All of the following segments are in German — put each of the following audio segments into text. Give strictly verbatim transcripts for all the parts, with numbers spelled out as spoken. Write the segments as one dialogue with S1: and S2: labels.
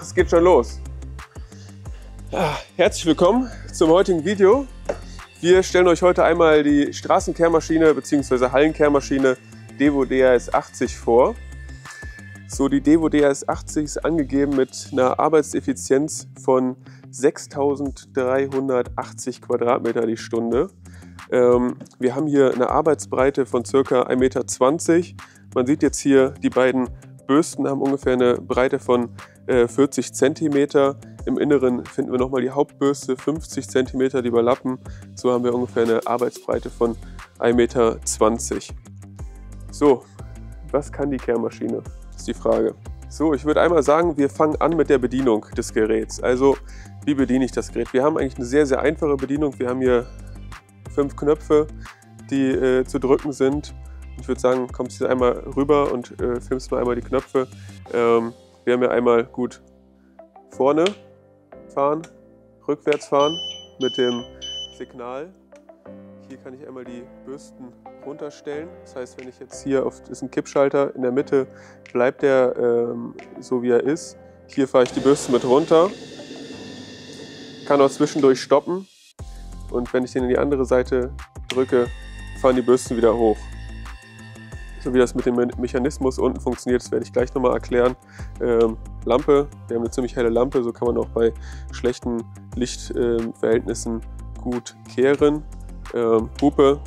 S1: es geht schon los. Ja, herzlich willkommen zum heutigen Video. Wir stellen euch heute einmal die Straßenkehrmaschine bzw. Hallenkehrmaschine Devo D A S achtzig vor. So, die Devo D A S achtzig ist angegeben mit einer Arbeitseffizienz von sechstausenddreihundertachtzig Quadratmeter die Stunde. Ähm, wir haben hier eine Arbeitsbreite von ca. ein Meter zwanzig. Man sieht jetzt hier, die beiden Bürsten haben ungefähr eine Breite von äh, vierzig Zentimeter. Im Inneren finden wir nochmal die Hauptbürste, fünfzig Zentimeter, die überlappen. So haben wir ungefähr eine Arbeitsbreite von ein Meter zwanzig. So, was kann die Kehrmaschine? Das ist die Frage. So, ich würde einmal sagen, wir fangen an mit der Bedienung des Geräts. Also, wie bediene ich das Gerät? Wir haben eigentlich eine sehr, sehr einfache Bedienung. Wir haben hier fünf Knöpfe, die äh, zu drücken sind. Ich würde sagen, kommst du einmal rüber und äh, filmst mal einmal die Knöpfe. Ähm, wir haben ja einmal gut vorne fahren, rückwärts fahren mit dem Signal. Hier kann ich einmal die Bürsten runterstellen. Das heißt, wenn ich jetzt hier auf, das ist ein Kippschalter, in der Mitte bleibt der ähm, so wie er ist. Hier fahre ich die Bürsten mit runter, kann auch zwischendurch stoppen. Und wenn ich den in die andere Seite drücke, fahren die Bürsten wieder hoch. So wie das mit dem Mechanismus unten funktioniert, das werde ich gleich nochmal erklären. Ähm, Lampe, wir haben eine ziemlich helle Lampe, so kann man auch bei schlechten Lichtverhältnissen äh, gut kehren. Ähm, Hupe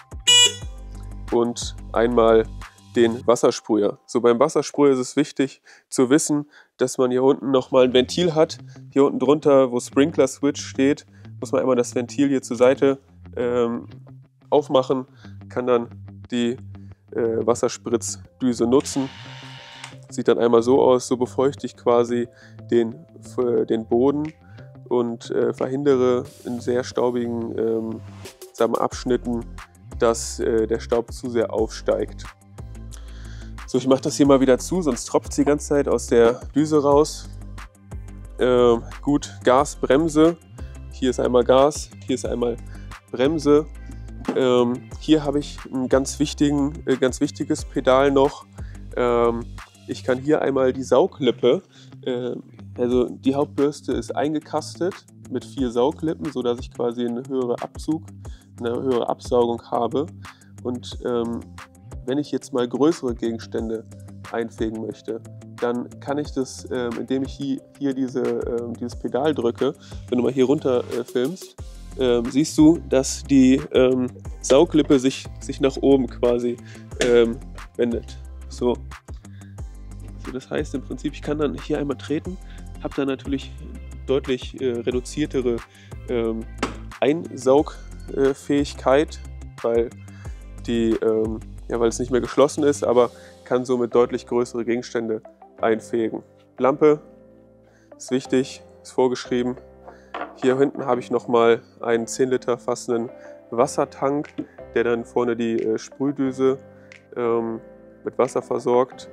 S1: und einmal den Wassersprüher. So, beim Wassersprüher ist es wichtig zu wissen, dass man hier unten nochmal ein Ventil hat. Hier unten drunter, wo Sprinkler Switch steht, muss man einmal das Ventil hier zur Seite ähm, aufmachen, kann dann die äh, Wasserspritzdüse nutzen. Sieht dann einmal so aus, so befeuchte ich quasi den, äh, den Boden und äh, verhindere in sehr staubigen ähm, sagen wir, Abschnitten, dass äh, der Staub zu sehr aufsteigt. So, ich mache das hier mal wieder zu, sonst tropft es die ganze Zeit aus der Düse raus. Äh, gut, Gas, Bremse. Hier ist einmal Gas, hier ist einmal Bremse. Ähm, hier habe ich ein ganz, wichtigen, äh, ganz wichtiges Pedal noch. Ähm, ich kann hier einmal die Sauglippe, äh, also die Hauptbürste ist eingekastet mit vier Sauglippen, sodass ich quasi einen höheren Abzug, eine höhere Absaugung habe. Und ähm, wenn ich jetzt mal größere Gegenstände einfegen möchte, dann kann ich das, ähm, indem ich hier, hier diese, ähm, dieses Pedal drücke, wenn du mal hier runter äh, filmst, ähm, siehst du, dass die ähm, Sauglippe sich, sich nach oben quasi ähm, wendet. So. So, das heißt im Prinzip, ich kann dann hier einmal treten, habe dann natürlich deutlich äh, reduziertere ähm, Einsaugfähigkeit, weil, die, ähm, ja, weil es nicht mehr geschlossen ist, aber kann somit deutlich größere Gegenstände einfegen. Lampe ist wichtig, ist vorgeschrieben. Hier hinten habe ich nochmal einen zehn Liter fassenden Wassertank, der dann vorne die äh, Sprühdüse ähm, mit Wasser versorgt.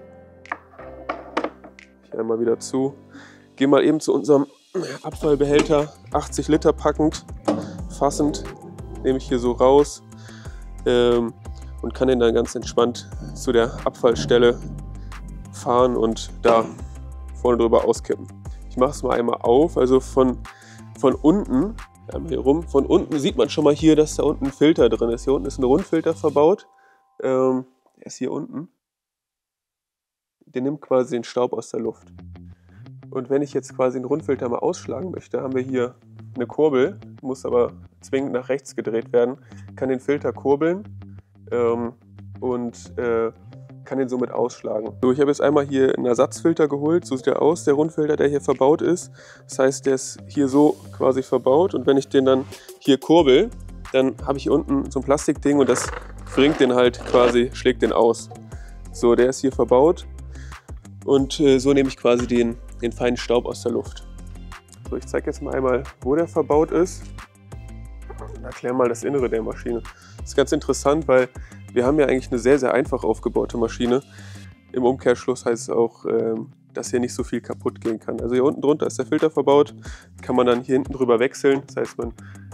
S1: Hier einmal wieder zu. Gehe mal eben zu unserem Abfallbehälter, achtzig Liter packend, fassend, nehme ich hier so raus ähm, und kann den dann ganz entspannt zu der Abfallstelle fahren und da vorne drüber auskippen. Ich mache es mal einmal auf, also von, von unten, einmal hier rum, von unten sieht man schon mal hier, dass da unten ein Filter drin ist. Hier unten ist ein Rundfilter verbaut, ähm, der ist hier unten. Der nimmt quasi den Staub aus der Luft. Und wenn ich jetzt quasi den Rundfilter mal ausschlagen möchte, haben wir hier eine Kurbel, muss aber zwingend nach rechts gedreht werden, kann den Filter kurbeln ähm, und äh, kann den somit ausschlagen. So, ich habe jetzt einmal hier einen Ersatzfilter geholt, so sieht der aus, der Rundfilter, der hier verbaut ist. Das heißt, der ist hier so quasi verbaut und wenn ich den dann hier kurbel, dann habe ich hier unten so ein Plastikding und das bringt den halt quasi, schlägt den aus. So, der ist hier verbaut und äh, so nehme ich quasi den, den feinen Staub aus der Luft. So, ich zeige jetzt mal einmal, wo der verbaut ist und erkläre mal das Innere der Maschine. Das ist ganz interessant, weil wir haben ja eigentlich eine sehr, sehr einfach aufgebaute Maschine. Im Umkehrschluss heißt es auch, ähm, dass hier nicht so viel kaputt gehen kann. Also hier unten drunter ist der Filter verbaut, kann man dann hier hinten drüber wechseln. Das heißt, man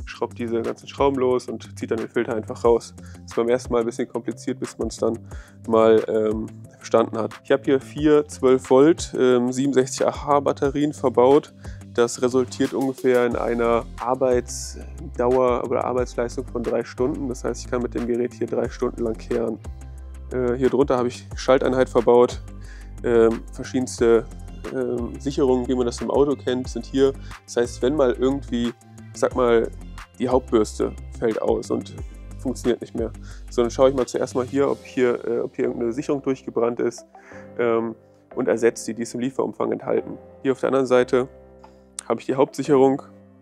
S1: schraubt diese ganzen Schrauben los und zieht dann den Filter einfach raus. Das ist beim ersten Mal ein bisschen kompliziert, bis man es dann mal ähm, verstanden hat. Ich habe hier vier zwölf Volt ähm, siebenundsechzig A H Batterien verbaut. Das resultiert ungefähr in einer Arbeitsdauer oder Arbeitsleistung von drei Stunden. Das heißt, ich kann mit dem Gerät hier drei Stunden lang kehren. Äh, hier drunter habe ich Schalteinheit verbaut. Ähm, verschiedenste ähm, Sicherungen, wie man das im Auto kennt, sind hier. Das heißt, wenn mal irgendwie, ich sag mal, die Hauptbürste fällt aus und funktioniert nicht mehr, so, dann schaue ich mal zuerst mal hier, ob hier, äh, ob hier irgendeine Sicherung durchgebrannt ist ähm, und ersetzt die, die ist im Lieferumfang enthalten. Hier auf der anderen Seite habe ich die Hauptsicherung.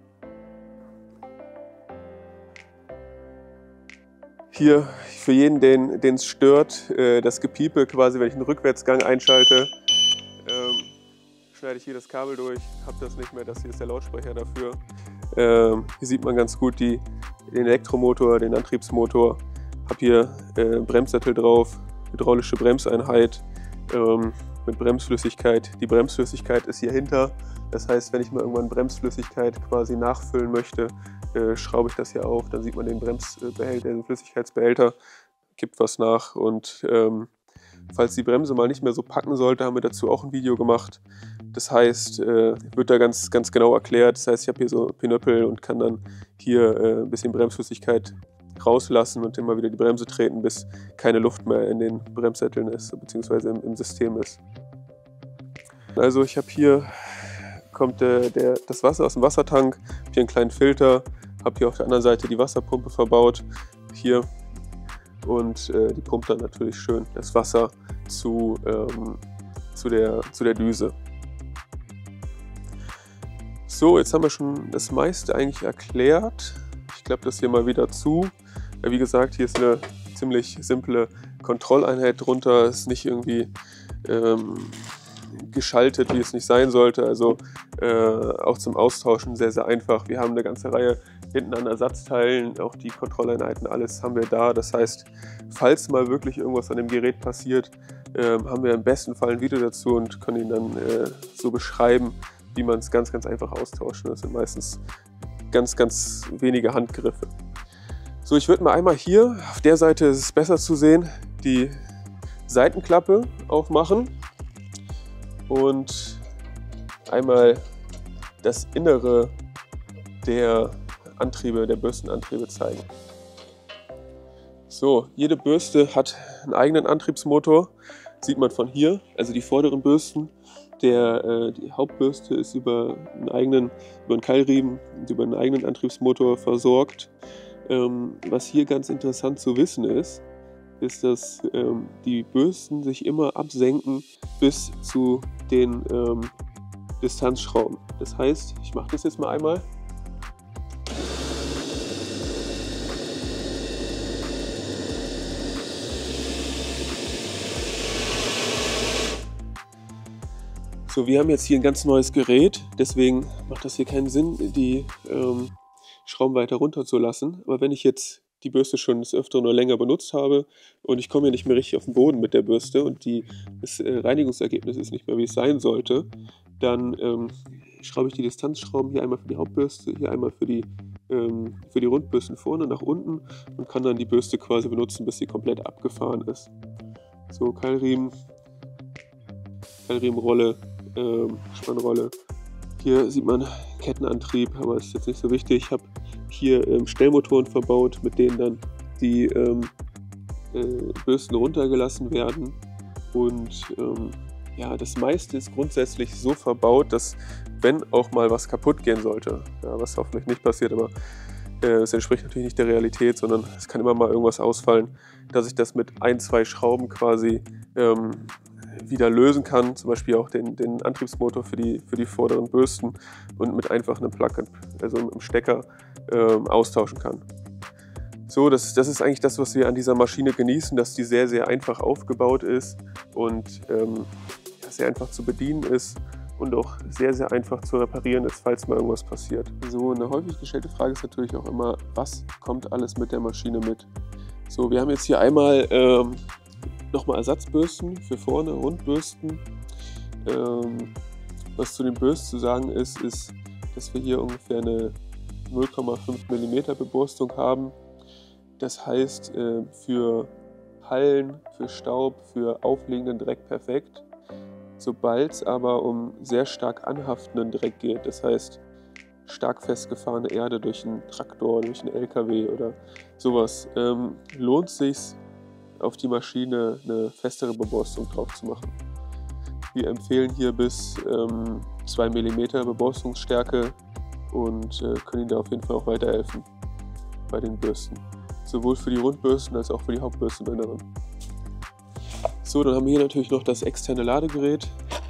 S1: Hier für jeden, den es stört, äh, das Gepiepe quasi, wenn ich einen Rückwärtsgang einschalte, ähm, schneide ich hier das Kabel durch, habe das nicht mehr, das hier ist der Lautsprecher dafür. Ähm, hier sieht man ganz gut die, den Elektromotor, den Antriebsmotor. Habe hier äh, Bremssättel drauf, hydraulische Bremseinheit ähm, mit Bremsflüssigkeit. Die Bremsflüssigkeit ist hier hinter. Das heißt, wenn ich mal irgendwann Bremsflüssigkeit quasi nachfüllen möchte, äh, schraube ich das hier auf. Dann sieht man den Bremsbehälter, den Flüssigkeitsbehälter, gibt was nach. Und ähm, falls die Bremse mal nicht mehr so packen sollte, haben wir dazu auch ein Video gemacht. Das heißt, äh, wird da ganz, ganz genau erklärt. Das heißt, ich habe hier so Pinöppel und kann dann hier äh, ein bisschen Bremsflüssigkeit rauslassen und immer wieder die Bremse treten, bis keine Luft mehr in den Bremssätteln ist, beziehungsweise im, im System ist. Also ich habe hier, kommt der, der, das Wasser aus dem Wassertank, habe hier einen kleinen Filter, habe hier auf der anderen Seite die Wasserpumpe verbaut, hier, und äh, die pumpt dann natürlich schön das Wasser zu, ähm, zu, der, zu der Düse. So, jetzt haben wir schon das meiste eigentlich erklärt. Ich klappe das hier mal wieder zu. Ja, wie gesagt, hier ist eine ziemlich simple Kontrolleinheit drunter. Ist nicht irgendwie ähm, geschaltet, wie es nicht sein sollte. Also äh, auch zum Austauschen sehr, sehr einfach. Wir haben eine ganze Reihe hinten an Ersatzteilen, auch die Kontrolleinheiten, alles haben wir da. Das heißt, falls mal wirklich irgendwas an dem Gerät passiert, äh, haben wir im besten Fall ein Video dazu und können ihn dann äh, so beschreiben, wie man es ganz, ganz einfach austauschen. Das sind meistens ganz, ganz wenige Handgriffe. So, ich würde mal einmal hier, auf der Seite ist es besser zu sehen, die Seitenklappe aufmachen und einmal das Innere der Antriebe, der Bürstenantriebe zeigen. So, jede Bürste hat einen eigenen Antriebsmotor, sieht man von hier, also die vorderen Bürsten. Der, äh, die Hauptbürste ist über einen eigenen, über einen Keilriemen und über einen eigenen Antriebsmotor versorgt. Ähm, was hier ganz interessant zu wissen ist, ist, dass ähm, die Bürsten sich immer absenken bis zu den ähm, Distanzschrauben. Das heißt, ich mache das jetzt mal einmal. So, wir haben jetzt hier ein ganz neues Gerät, deswegen macht das hier keinen Sinn, die ähm, Schrauben weiter runter zu lassen. Aber wenn ich jetzt die Bürste schon des Öfteren oder länger benutzt habe und ich komme hier nicht mehr richtig auf den Boden mit der Bürste und die, das äh, Reinigungsergebnis ist nicht mehr, wie es sein sollte, dann ähm, schraube ich die Distanzschrauben hier einmal für die Hauptbürste, hier einmal für die, ähm, für die Rundbürsten vorne nach unten und kann dann die Bürste quasi benutzen, bis sie komplett abgefahren ist. So, Keilriemen, Keilriemenrolle, ähm, Spannrolle. Hier sieht man Kettenantrieb, aber das ist jetzt nicht so wichtig. Ich habe hier ähm, Stellmotoren verbaut, mit denen dann die ähm, äh, Bürsten runtergelassen werden. Und ähm, ja, das meiste ist grundsätzlich so verbaut, dass, wenn auch mal was kaputt gehen sollte, ja, was hoffentlich nicht passiert, aber es äh, entspricht natürlich nicht der Realität, sondern es kann immer mal irgendwas ausfallen, dass ich das mit ein, zwei Schrauben quasi ähm, wieder lösen kann, zum Beispiel auch den, den Antriebsmotor für die, für die vorderen Bürsten und mit einfach einem Plug, also einem Stecker ähm, austauschen kann. So, das, das ist eigentlich das, was wir an dieser Maschine genießen, dass die sehr, sehr einfach aufgebaut ist und ähm, ja, sehr einfach zu bedienen ist und auch sehr, sehr einfach zu reparieren ist, falls mal irgendwas passiert. So, eine häufig gestellte Frage ist natürlich auch immer, was kommt alles mit der Maschine mit? So, wir haben jetzt hier einmal ähm, nochmal Ersatzbürsten für vorne, Rundbürsten. Ähm, was zu den Bürsten zu sagen ist, ist, dass wir hier ungefähr eine null Komma fünf Millimeter Beburstung haben. Das heißt, für Hallen, für Staub, für aufliegenden Dreck perfekt. Sobald es aber um sehr stark anhaftenden Dreck geht, das heißt stark festgefahrene Erde durch einen Traktor, durch einen L K W oder sowas, ähm, lohnt es sich, auf die Maschine eine festere Beburstung drauf zu machen. Wir empfehlen hier bis ähm, zwei Millimeter Beburstungsstärke und äh, können Ihnen da auf jeden Fall auch weiterhelfen bei den Bürsten. Sowohl für die Rundbürsten als auch für die Hauptbürsteninneren. So, dann haben wir hier natürlich noch das externe Ladegerät.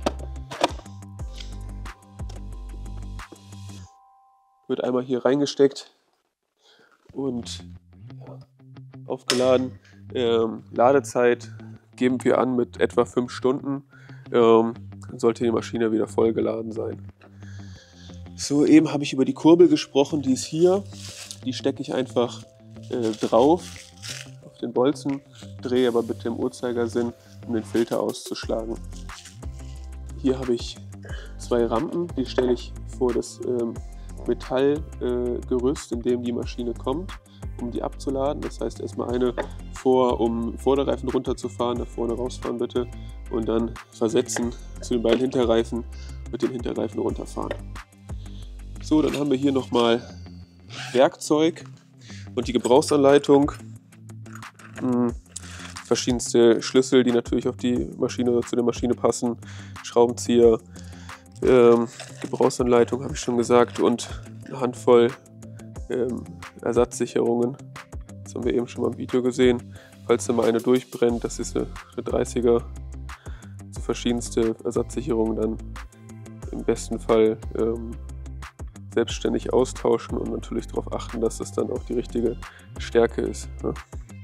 S1: Wird einmal hier reingesteckt und ja, aufgeladen. Ähm, Ladezeit geben wir an mit etwa fünf Stunden. Ähm, dann sollte die Maschine wieder voll geladen sein. So, eben habe ich über die Kurbel gesprochen, die ist hier. Die stecke ich einfach äh, drauf auf den Bolzen, drehe aber bitte im Uhrzeigersinn, um den Filter auszuschlagen. Hier habe ich zwei Rampen, die stelle ich vor das ähm, Metallgerüst, äh, in dem die Maschine kommt, um die abzuladen. Das heißt erstmal eine vor, um Vorderreifen runterzufahren, da vorne rausfahren bitte und dann versetzen zu den beiden Hinterreifen, mit den Hinterreifen runterfahren. So, dann haben wir hier nochmal Werkzeug und die Gebrauchsanleitung. Hm, verschiedenste Schlüssel, die natürlich auf die Maschine oder zu der Maschine passen, Schraubenzieher, ähm, Gebrauchsanleitung habe ich schon gesagt und eine Handvoll ähm, Ersatzsicherungen. Das haben wir eben schon mal im Video gesehen. Falls da mal eine durchbrennt, das ist eine, eine dreißiger, so verschiedenste Ersatzsicherungen dann im besten Fall ähm, selbstständig austauschen und natürlich darauf achten, dass das dann auch die richtige Stärke ist. Ne?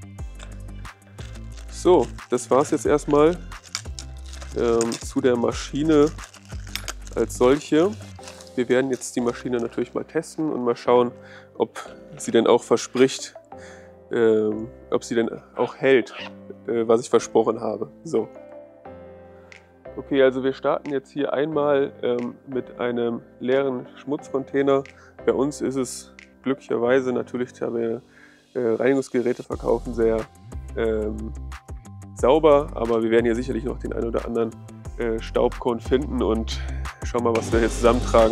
S1: So, das war es jetzt erstmal ähm, zu der Maschine als solche. Wir werden jetzt die Maschine natürlich mal testen und mal schauen, ob sie denn auch verspricht, ähm, ob sie denn auch hält, äh, was ich versprochen habe. So. Okay, also wir starten jetzt hier einmal ähm, mit einem leeren Schmutzcontainer. Bei uns ist es glücklicherweise natürlich, da wir äh, Reinigungsgeräte verkaufen, sehr ähm, sauber, aber wir werden hier sicherlich noch den einen oder anderen äh, Staubkorn finden und schauen mal, was wir hier zusammentragen.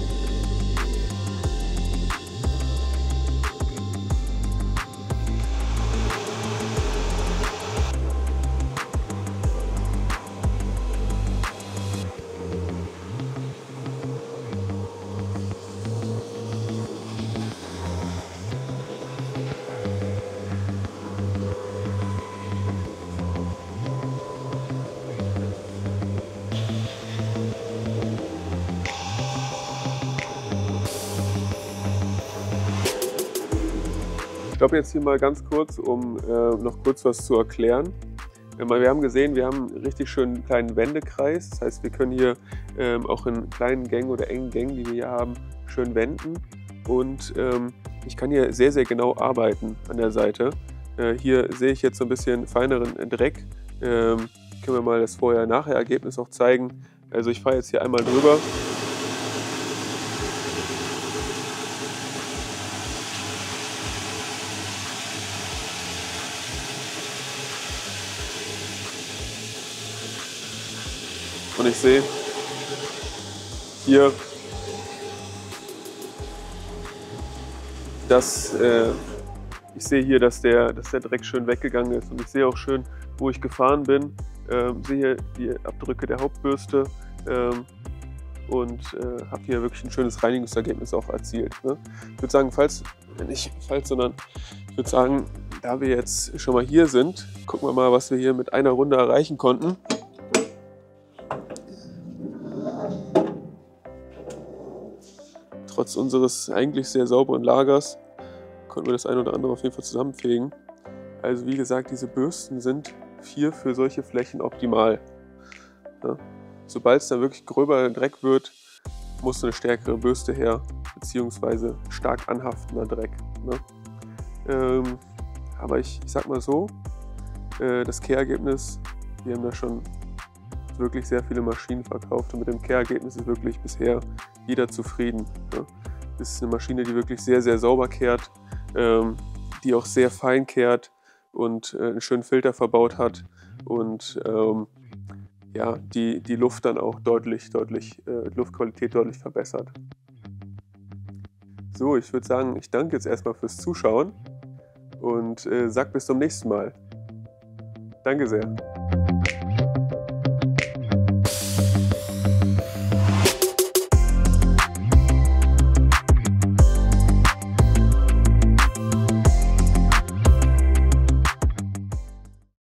S1: Ich stoppe jetzt hier mal ganz kurz, um äh, noch kurz was zu erklären. Äh, wir haben gesehen, wir haben einen richtig schönen kleinen Wendekreis. Das heißt, wir können hier ähm, auch in kleinen Gängen oder engen Gängen, die wir hier haben, schön wenden. Und ähm, ich kann hier sehr, sehr genau arbeiten an der Seite. Äh, hier sehe ich jetzt so ein bisschen feineren Dreck. Ähm, können wir mal das Vorher-Nachher-Ergebnis auch zeigen. Also ich fahre jetzt hier einmal drüber. Und ich sehe hier, dass, äh, ich sehe hier, dass der, dass der Dreck schön weggegangen ist. Und ich sehe auch schön, wo ich gefahren bin. Ähm, sehe die Abdrücke der Hauptbürste ähm, und äh, habe hier wirklich ein schönes Reinigungsergebnis auch erzielt. Ne? Ich würde sagen, falls, nicht falls, sondern ich würde sagen, da wir jetzt schon mal hier sind, gucken wir mal, was wir hier mit einer Runde erreichen konnten. Trotz unseres eigentlich sehr sauberen Lagers konnten wir das eine oder andere auf jeden Fall zusammenfegen. Also wie gesagt, diese Bürsten sind hier für solche Flächen optimal. Ja. Sobald es dann wirklich gröber Dreck wird, muss eine stärkere Bürste her, beziehungsweise stark anhaftender Dreck. Ne? Ähm, aber ich, ich sag mal so, äh, das Kehrergebnis, wir haben da schon wirklich sehr viele Maschinen verkauft und mit dem Kehrergebnis ist wirklich bisher jeder zufrieden. Ne? ist eine Maschine, die wirklich sehr, sehr sauber kehrt, ähm, die auch sehr fein kehrt und äh, einen schönen Filter verbaut hat und ähm, ja, die, die Luft dann auch deutlich, deutlich, äh, Luftqualität deutlich verbessert. So, ich würde sagen, ich danke jetzt erstmal fürs Zuschauen und äh, sag bis zum nächsten Mal. Danke sehr.